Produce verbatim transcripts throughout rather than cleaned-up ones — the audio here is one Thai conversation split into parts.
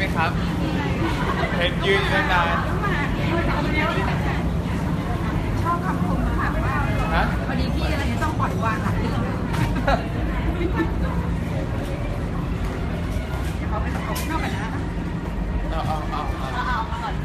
ไหมครับเห็นยืนนานชอบคำคมถามว่าฮะพอดีพี่อะไรต้องปล่อยวางหลักเรื่องเดี๋ยวเขาไปตกนอกไปนะเอาเอาเอาเอาเอามาก่อน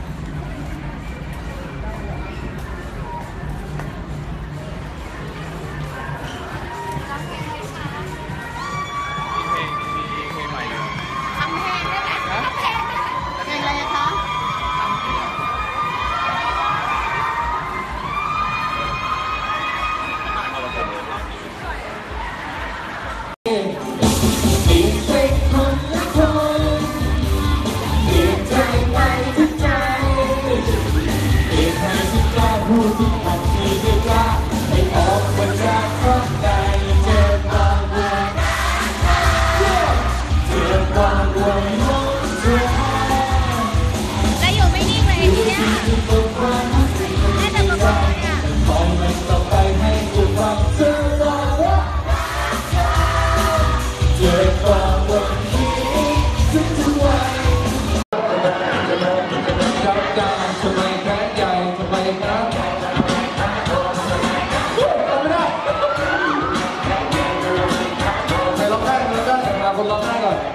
คนร้องไห้ก่อน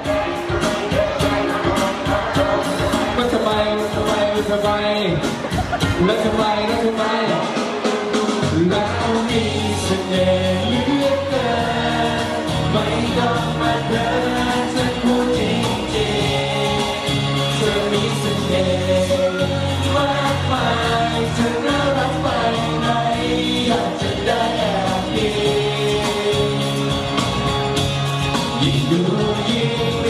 มันทำไมมันทำไมมันทำไมแล้วทำไมแล้วทำไมแล้วมีเสน่ห์เหลือเกินไม่ต้องมาเดินฉันพูดจริงๆเธอมีเสน่ห์มากมายเธอน่ารักไปไหนอยากจะได้แอบดียิ่งดูยิ่ง